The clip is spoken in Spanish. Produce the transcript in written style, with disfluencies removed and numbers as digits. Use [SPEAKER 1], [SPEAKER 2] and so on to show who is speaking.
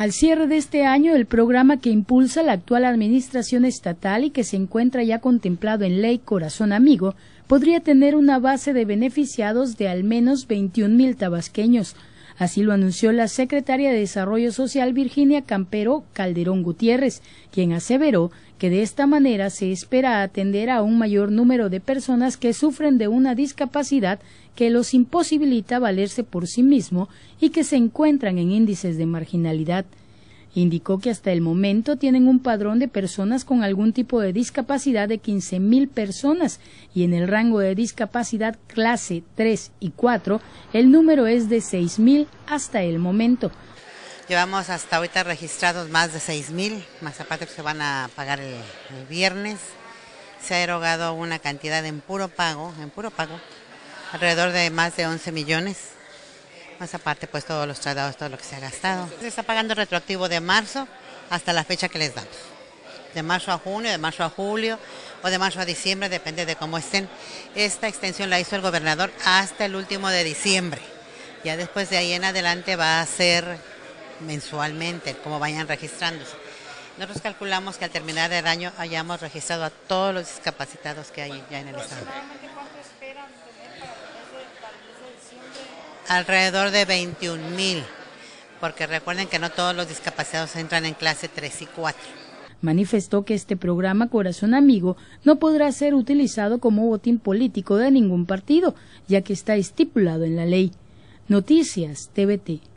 [SPEAKER 1] Al cierre de este año, el programa que impulsa la actual administración estatal y que se encuentra ya contemplado en Ley Corazón Amigo, podría tener una base de beneficiados de al menos 21,000 tabasqueños. Así lo anunció la secretaria de Desarrollo Social Virginia Campero Calderón Gutiérrez, quien aseveró que de esta manera se espera atender a un mayor número de personas que sufren de una discapacidad que los imposibilita valerse por sí mismo y que se encuentran en índices de marginalidad. Indicó que hasta el momento tienen un padrón de personas con algún tipo de discapacidad de 15,000 personas y en el rango de discapacidad clase 3 y 4 el número es de 6,000 hasta el momento.
[SPEAKER 2] Llevamos hasta ahorita registrados más de 6,000, más aparte que se van a pagar el viernes. Se ha erogado una cantidad en puro pago, alrededor de más de 11 millones. Más aparte, pues todos los tratados, todo lo que se ha gastado. Se está pagando retroactivo de marzo hasta la fecha que les damos. De marzo a junio, de marzo a julio o de marzo a diciembre, depende de cómo estén. Esta extensión la hizo el gobernador hasta el último de diciembre. Ya después de ahí en adelante va a ser mensualmente, como vayan registrándose. Nosotros calculamos que al terminar el año hayamos registrado a todos los discapacitados que hay ya en el estado. Alrededor de 21,000, porque recuerden que no todos los discapacitados entran en clase 3 y 4.
[SPEAKER 1] Manifestó que este programa Corazón Amigo no podrá ser utilizado como botín político de ningún partido, ya que está estipulado en la ley. Noticias TVT.